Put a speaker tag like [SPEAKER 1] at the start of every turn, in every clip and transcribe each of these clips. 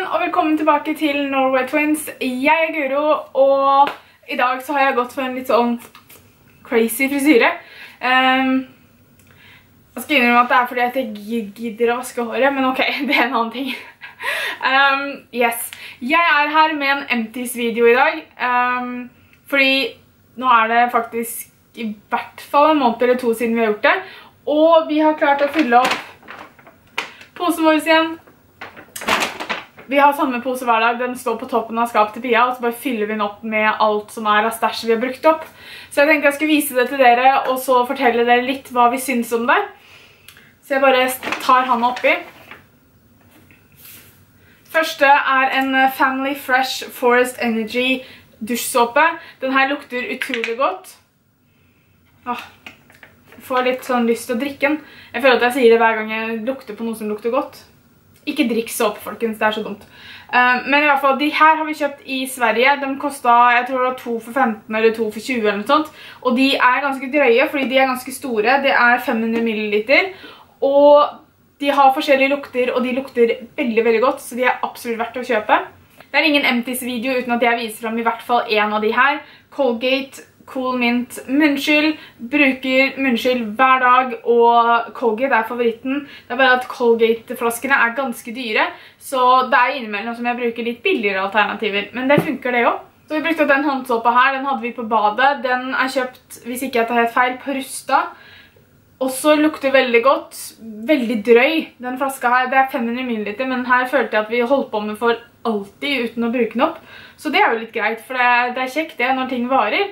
[SPEAKER 1] sammen, og velkommen tilbake til Norway Twins. Jeg Guro, og i dag så har jeg gått for en litt sånn crazy frisyre. Jeg skal innrømme at det fordi at jeg gidder å vaske håret, men ok, det en annen ting. Yes, jeg her med en empties-video i dag, fordi nå det faktisk i hvert fall en måned eller to siden vi har gjort det, og vi har klart å fylle opp posen vår igjen. Vi har samme pose hver dag, den står på toppen av skapet til Pia, og så bare fyller vi den opp med alt som av stæsj vi har brukt opp. Så jeg tenkte jeg skulle vise det til dere, og så fortelle dere litt hva vi synes om det. Så jeg bare tar han oppi. Første en Family Fresh Forest Energy dusjsåpe. Den her lukter utrolig godt. Jeg får litt sånn lyst til å drikke den. Jeg føler at jeg sier det hver gang jeg lukter på noe som lukter godt. Ikke drikk såpe, folkens, det så dumt. Men i hvert fall, de her har vi kjøpt i Sverige. De kostet, jeg tror det var 2 for 15 eller 2 for 20 eller noe sånt. Og de ganske drøye, fordi de ganske store. Det 500 milliliter. Og de har forskjellige lukter, og de lukter veldig, veldig godt, så de absolutt verdt å kjøpe. Det ingen empties-video uten at jeg viser frem i hvert fall en av de her. Colgate Cool Mint munnskyld. Bruker munnskyld hver dag, og Colgate favoritten. Det bare at Colgate-flaskene ganske dyre, så det innimellom som jeg bruker litt billigere alternativer. Men det funker det jo. Så vi brukte den håndsåpa her, den hadde vi på badet. Den kjøpt, hvis ikke jeg tar helt feil, på Rusta. Også lukter veldig godt, veldig drøy. Den flaska her, det 500 milliliter, men her følte jeg at vi holdt på med for alltid uten å bruke den opp. Så det jo litt greit, for det kjekt det når ting varer.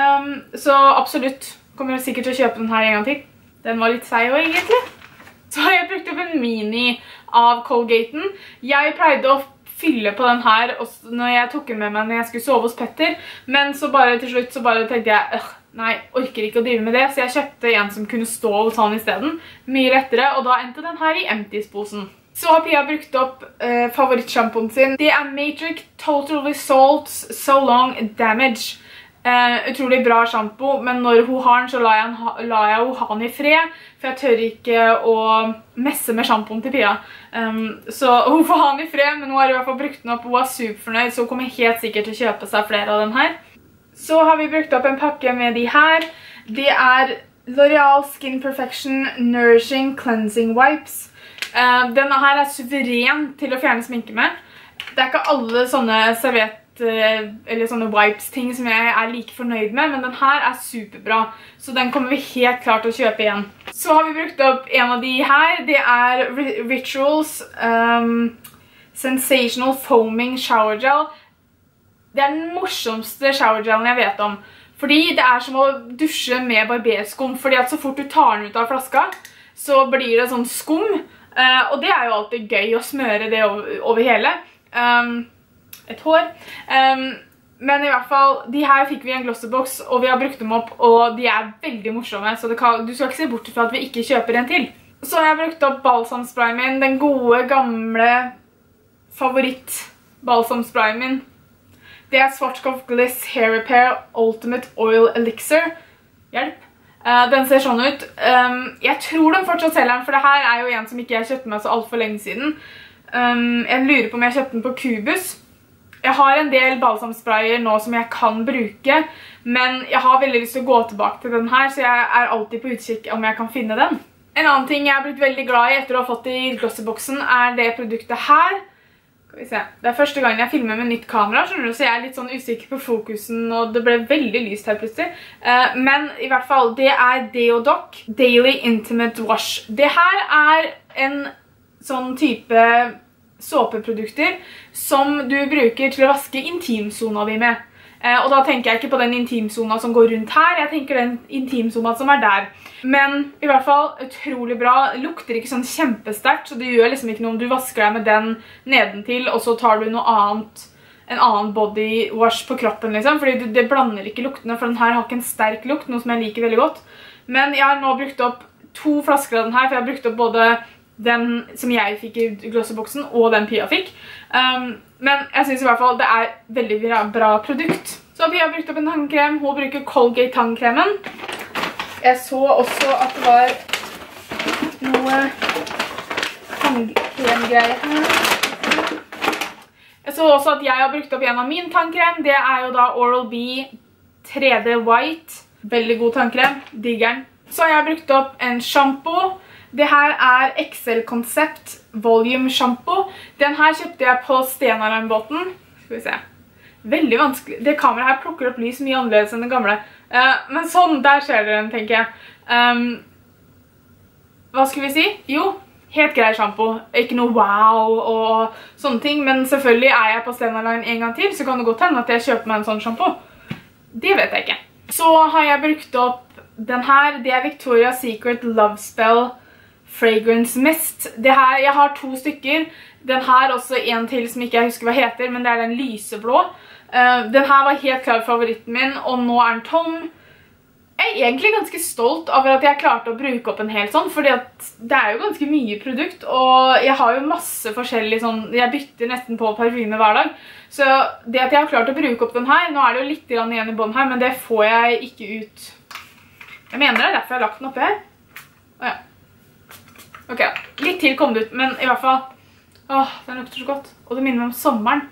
[SPEAKER 1] Så absolutt, kommer jeg sikkert til å kjøpe den her en gang til. Den var litt seig også, egentlig. Så har jeg brukt opp en mini av Colgaten. Jeg pleide å fylle på den her når jeg tok den med meg når jeg skulle sove hos Petter, men så bare til slutt så bare tenkte jeg, nei, orker ikke å drive med det, så jeg kjøpte en som kunne stå hos han i stedet. Mye lettere, og da endte den her i empties-posen. Så har Pia brukt opp favorittshampoen sin. Det Matrix Total Results So Long Damage. Utrolig bra shampoo, men når hun har den, så lar jeg hun ha den i fred, for jeg tør ikke å messe med shampooen til Pia. Så hun får ha den i fred, men hun har i hvert fall brukt den opp, hun superfornøyd, så hun kommer helt sikkert til å kjøpe seg flere av den her. Så har vi brukt opp en pakke med de her. Det L'Oreal Skin Perfection Nourishing Cleansing Wipes. Denne her suveren til å fjerne sminke med. Det ikke alle sånne servett eller sånne wipes-ting som jeg like fornøyd med, men den her superbra. Så den kommer vi helt klart til å kjøpe igjen. Så har vi brukt opp en av de her. Det Rituals Sensational Foaming Shower Gel. Det den morsomste showergelen jeg vet om. Fordi det som å dusje med barberskum, fordi at så fort du tar den ut av flaska, så blir det sånn skum. Og det jo alltid gøy å smøre det over hele. Et hår. Men i hvert fall, de her fikk vi i en glossybox, og vi har brukt dem opp, og de veldig morsomme, så du skal ikke se bort fra at vi ikke kjøper en til. Så har jeg brukt opp balsamsprayen min, den gode, gamle favoritt-balsamsprayen min. Det Schwarzkopf Gliss Hair Repair Ultimate Oil Elixir. Hjelp. Den ser sånn ut. Jeg tror den fortsatt selger den, for det her jo en som ikke jeg kjøpte meg så alt for lenge siden. Jeg lurer på om jeg kjøpte den på Cubus. Jeg har en del balsamsprayer nå som jeg kan bruke, men jeg har veldig lyst til å gå tilbake til den her, så jeg alltid på utkikk om jeg kan finne den. En annen ting jeg har blitt veldig glad i etter å ha fått det i glossyboxen det produktet her. Skal vi se. Det første gangen jeg filmer med nytt kamera, skjønner du, så jeg litt sånn usikker på fokusen, og det ble veldig lyst her plutselig. Men i hvert fall, det Deodoc Daily Intimate Wash. Det her en sånn type såpeprodukter som du bruker til å vaske intimsona di med. Og da tenker jeg ikke på den intimsona som går rundt her, jeg tenker den intimsona som der. Men i hvert fall utrolig bra, lukter ikke sånn kjempesterkt, så det gjør liksom ikke noe om du vasker deg med den nedentil, og så tar du noe annet, en annen body wash på kroppen liksom, fordi det blander ikke luktene, for den her har ikke en sterk lukt, noe som jeg liker veldig godt. Men jeg har nå brukt opp 2 flasker av den her, for jeg har brukt opp både den som jeg fikk i glossyboxen, og den Pia fikk. Men jeg synes i hvert fall det veldig bra produkt. Så Pia har brukt opp en tannkrem, hun bruker Colgate tannkremen. Jeg så også at det var noe tannkremgreier her. så også at jeg har brukt opp en av min tannkrem. Det er jo da Oral-B 3D White. Veldig god tannkrem. Digger den. Så har jeg brukt opp en shampoo. Det her er XL Concept Volume Shampoo. Den her kjøpte jeg på Stenalarmbåten. Skal vi se. Veldig vanskelig. Det kameraet her plukker opp lys mye annerledes enn det gamle. Men sånn, der ser dere den, tenker jeg. Hva skal vi si? Jo, helt grei shampoo. Ikke noe wow og sånne ting, men selvfølgelig er jeg på Stenaline en gang til, så kan det godt hende at jeg kjøper meg en sånn shampoo. Det vet jeg ikke. Så har jeg brukt opp den her. Det er Victoria's Secret Love Spell Fragrance Mist. Det her, jeg har 2 stykker. Den her også en til som ikke jeg husker hva heter, men det er den lyseblå. Den her var helt klar favoritten min, og nå er den tom. Jeg er egentlig ganske stolt over at jeg klarte å bruke opp en hel sånn, fordi at det er jo ganske mye produkt, og jeg har jo masse forskjellig sånn, jeg bytter nesten på parfyme hver dag. Så det at jeg har klart å bruke opp den her, nå er det jo litt igjen i bånd her, men det får jeg ikke ut. Jeg mener det er derfor jeg har lagt den oppi her. Åja. Ok, litt til kom det ut, men i hvert fall, den lukter så godt. Og det minner meg om sommeren.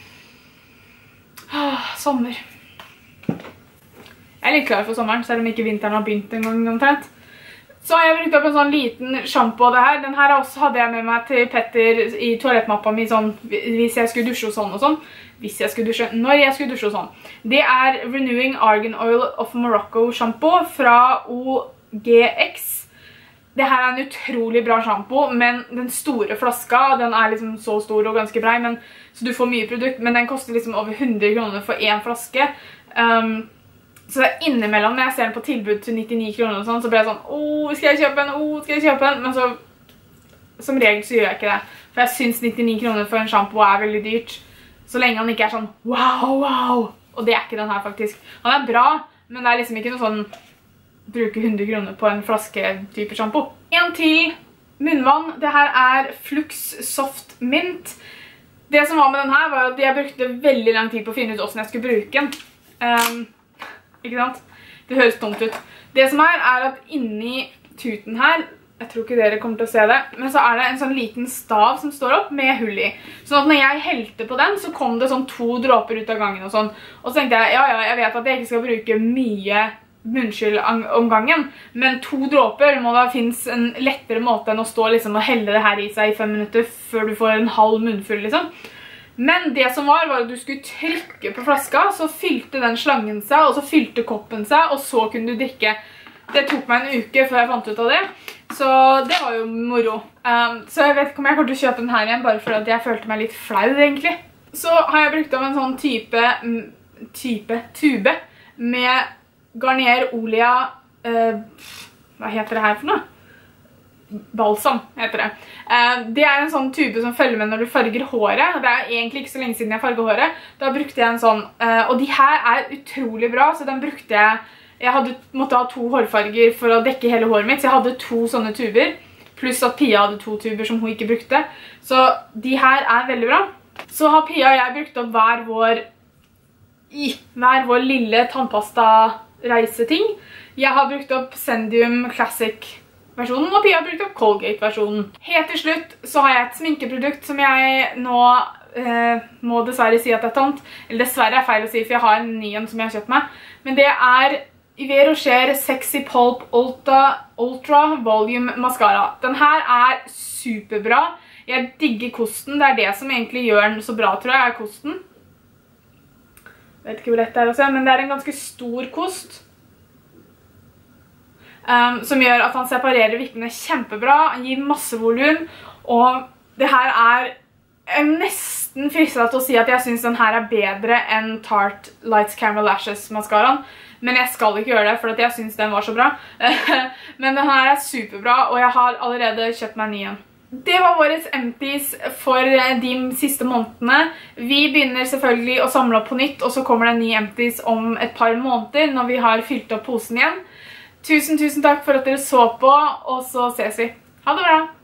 [SPEAKER 1] Sommer. Jeg er litt klar for sommeren, selv om ikke vinteren har begynt en gang omtrent. Så har jeg brukt opp en sånn liten shampoo av det her. Den her også hadde jeg med meg til Petter i toalettmappa mi sånn, hvis jeg skulle dusje og sånn og sånn. Når jeg skulle dusje og sånn. Det er Renewing Argan Oil of Morocco shampoo fra OGX. Det her er en utrolig bra shampoo, men den store flaska, den er liksom så stor og ganske brei, så du får mye produkt, men den koster liksom over 100 kroner for en flaske. Så det er innimellom når jeg ser den på tilbud til 99 kroner og sånn, så blir jeg sånn, skal jeg kjøpe den? Men så, som regel så gjør jeg ikke det. For jeg synes 99 kroner for en shampoo er veldig dyrt. Så lenge han ikke er sånn, wow. Og det er ikke den her faktisk. Han er bra, men det er liksom ikke noe sånn, bruke 100 kroner på en flaske type shampoo. En til munnvann. Det her er Flux Soft Mint. Det som var med den her var at jeg brukte veldig lang tid på å finne ut hvordan jeg skulle bruke den. Ikke sant? Det høres tomt ut. Det som er at inni tuten her, jeg tror ikke dere kommer til å se det, men så er det en sånn liten stav som står opp med hull i. Sånn at når jeg helte på den, så kom det sånn 2 dråper ut av gangen og sånn. Og så tenkte jeg, jeg vet at jeg ikke skal bruke mye munnskyld om gangen, men 2 dråper må da finnes en lettere måte enn å stå liksom og helle det her i seg i 5 minutter før du får en halv munnfull liksom. Men det som var at du skulle trykke på flaska, så fylte den slangen seg, og så fylte koppen seg, og så kunne du drikke. Det tok meg en uke før jeg fant ut av det, så det var jo moro. Så jeg vet ikke om jeg kommer til å kjøpe den her igjen, bare for at jeg følte meg litt flau egentlig. Så har jeg brukt om en sånn tube med Garnier Olia, hva heter det her for noe? Balsam heter det. Det er en sånn tube som følger med når du farger håret. Det er egentlig ikke så lenge siden jeg farget håret. Da brukte jeg en sånn, og de her er utrolig bra, så den brukte jeg måtte ha 2 hårfarger for å dekke hele håret mitt, så jeg hadde 2 sånne tuber, pluss at Pia hadde 2 tuber som hun ikke brukte. Så de her er veldig bra. Så har Pia og jeg brukt opp hver vår lille tannpasta-reiseting. Jeg har brukt opp Sendium Classic-versjonen, og Pia har brukt opp Colgate-versjonen. Helt til slutt så har jeg et sminkeprodukt som jeg nå må dessverre si at det er tomt. Eller dessverre er feil å si, for jeg har en ny en som jeg har kjøpt meg. Men det er Yves Rocher Sexy Pulp Ultra Volume Mascara. Den her er superbra. Jeg digger kosten. Det er det som egentlig gjør den så bra, tror jeg, er kosten. Jeg vet ikke hvor lett det er å se, men det er en ganske stor kost. Som gjør at han separerer vippene kjempebra. Han gir masse volum. Og det her er nesten fristet til å si at jeg synes den her er bedre enn Tarte Lights Camera Lashes maskaraen. Men jeg skal ikke gjøre det, for jeg synes den var så bra. Men den her er superbra, og jeg har allerede kjøpt meg en ny en. Det var våres empties for de siste månedene. Vi begynner selvfølgelig å samle opp på nytt, og så kommer det en ny empties om et par måneder når vi har fylt opp posen igjen. Tusen takk for at dere så på, og så ses vi. Ha det bra!